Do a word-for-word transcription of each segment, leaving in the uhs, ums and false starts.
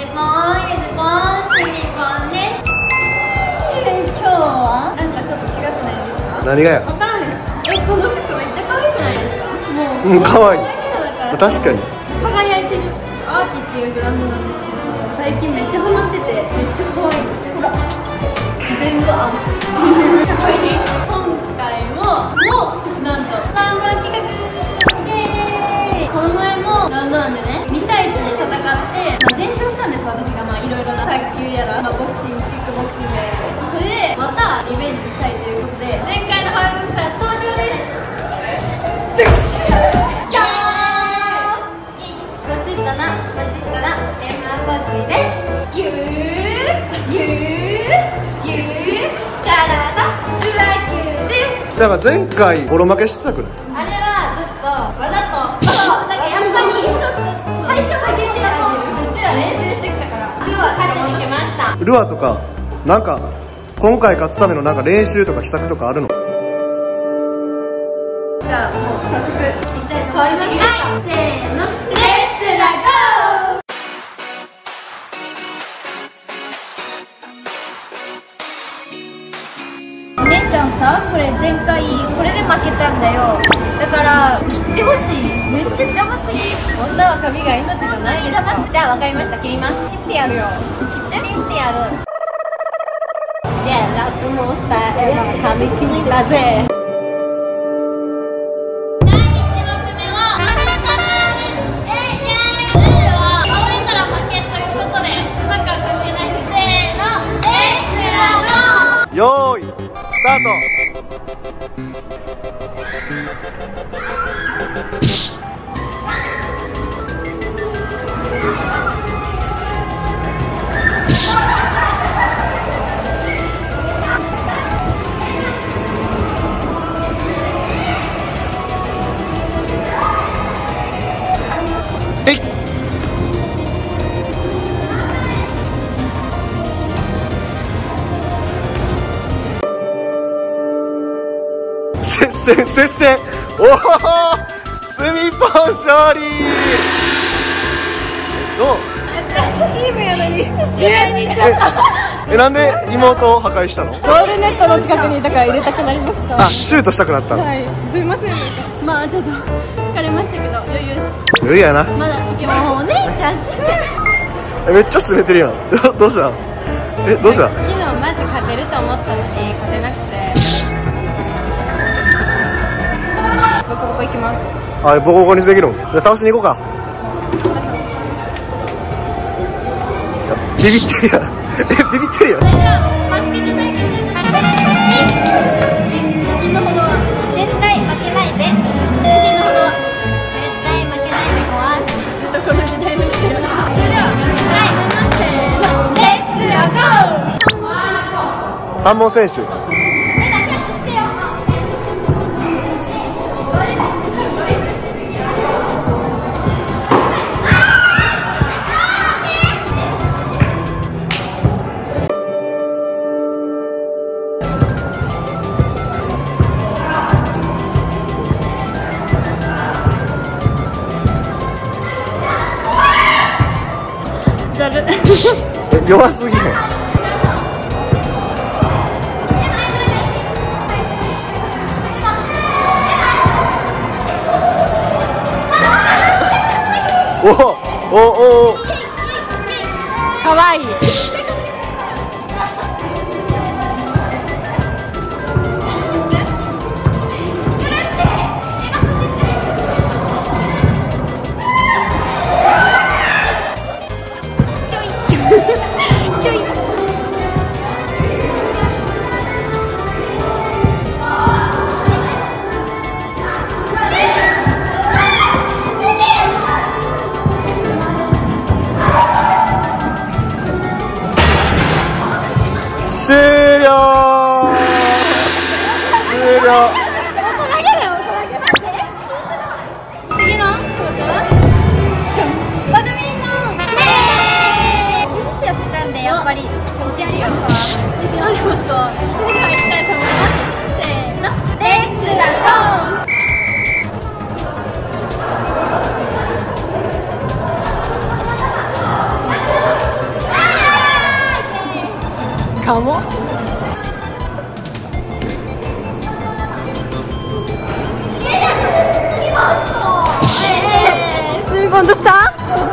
じぽん、ゆずぽん、すみぽんです。今日はなんかちょっと違くないですか？何がや？わからんです。え、この服めっちゃ可愛くないですか？もう、うん、可愛い。確かに。輝いてるアーチっていうブランドなんですけど、最近めっちゃハマってて、めっちゃ可愛いです。ほら、全部アーチ。可愛い。今回も、もう、なんと、ラウンド企画。イエーイ。この前もラウンドなんでね、にたいいちで戦って、まあ、全勝したんです、私が。まあ、いろいろな卓球やら、まあ、ボクシング、キックボクシングやら。それで、またリベンジしたいということで、前回のファイブスター登場です。じゃーん。ポチッとな、ポチッとな、エマポチです。ぎゅー、ぎゅー、ぎゅー、体、うわぎゅーです。 だから前回、ボロ負けしてたくない？ あれは、ちょっと、わざと、そう、なんかやっぱり、ちょっと、最初下げてやろう。うちら練習してきたから、今日は勝ちに来ました。 ルアーとか、なんか、今回勝つためのなんか練習とか秘策とかあるの？ じゃあもう早速いきたいと思います。はい、せーの、レッツラゴー。お姉ちゃんさ、これ前回これで負けたんだよ。だから切ってほしい。めっちゃ邪魔すぎ。女は髪が命じゃないですか。じゃあ分かりました、切ります。切ってやるよ。切って切ってやる。いや、ラップモンスターエヴァ髪切りだぜ。 よーい、スタート。えい。接戦接戦。おお、スミポン勝利。どう？ チームやのに試合に行っちゃった。 え、なんで妹を破壊したの？ ゴールネットの近くにいたから入れたくなりました。 あ、シュートしたくなったの。 はい、すいません。まあちょっと疲れましたけど余裕です。 余裕やな。 まだいけます。お姉ちゃん知ってえ、めっちゃ滑ってるやん。どうした？え、どうした？ 昨日まず勝てると思ったのに勝てなくてボコボコいきます。 あ、ボコボコにできるん？じゃあ倒しに行こうか。ビビってるやん。え、ビビってるやん。 それではバスケット対決。自信のほどは絶対負けないで。自信のほどは絶対負けないでご安心。ちょっとこの時代の人よ。それではレッツラゴー。 三本選手。 ざる。 弱すぎへん。おおおお。 かわいい。 終了。終了。 次の仕事じゃん、バドミントン。イエーイ。テニスやってたんでやっぱり自信ありますか？自信ありますわ。それでは行きたいと思います。せーの、レッツラゴー。 かも。すみぽんどうした？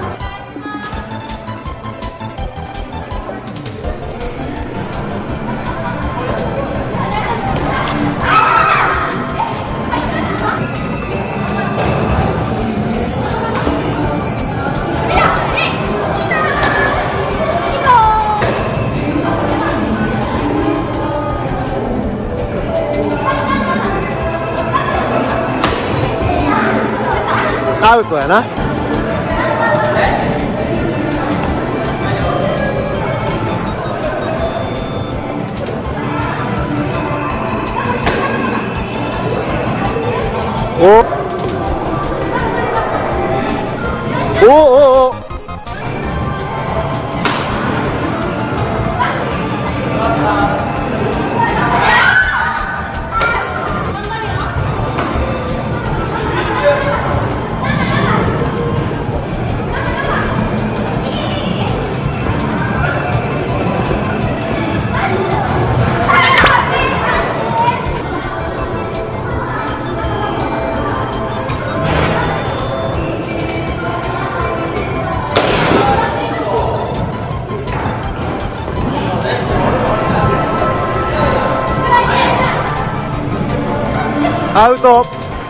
アウトやな。おおおお。アウト。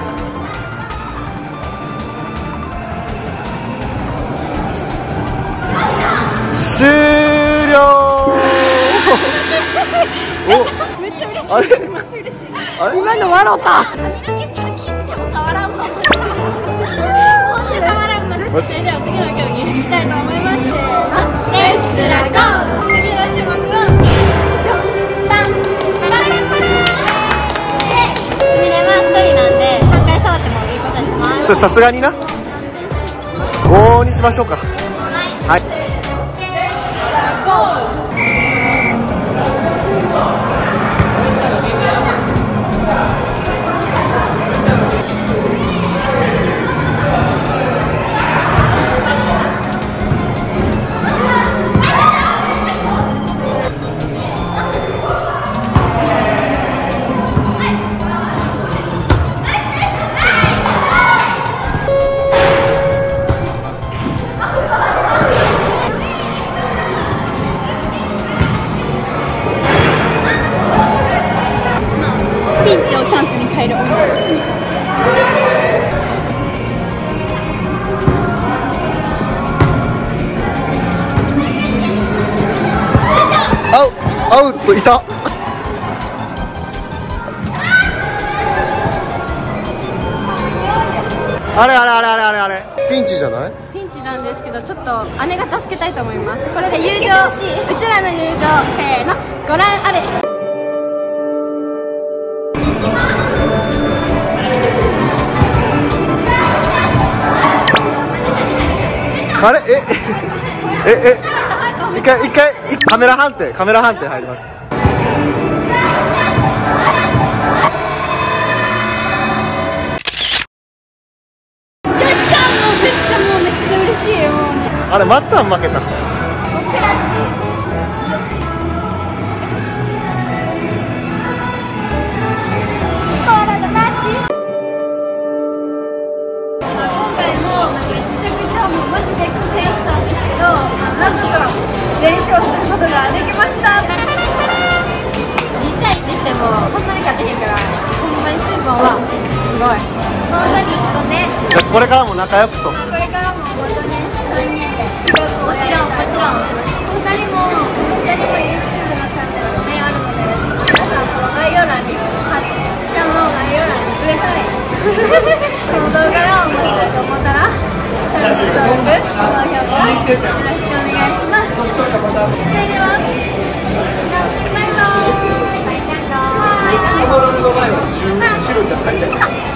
終了。 お、めっちゃ嬉しい。あれ、めっちゃ嬉しい。今の笑った。髪の毛先っても変わらんもん。本当変わらんもん。それでは次の競技いきたいと思います。レッツラゴー。次の種目はドンバンバラバラ。すみれは一人なんでさんかい触ってもいいことにします。 さすがにな。ごにしましょうか。はい。 ピンチをチャンスに変える。 アウアウトいた。あれあれあれあれあれあれピンチじゃない？ ピンチなんですけど、ちょっと姉が助けたいと思います。これで友情、うちらの友情、せーの、ご覧あれ。 あれええええ一回一回カメラ判定カメラ判定入ります。あれまっちゃん負けた。悔しい。コーラのマッチ。今回もめちゃくちゃもうマジで苦戦したんですけど、なんとか連勝することができました。にたいいちしても本当に勝てへんから、ほんまにスーパーはすごい。本当にいっこね。これからも仲良くと。これからも本当ね、さんにんで。もちろんもちろん。他にも他にも YouTube のチャンネルもねあるので、皆さんこの概要欄に下の概要欄にください。この動画が面白いと思ったらチャンネル登録、高評価よろしくお願いします。それではバイバーイ。バイバイ。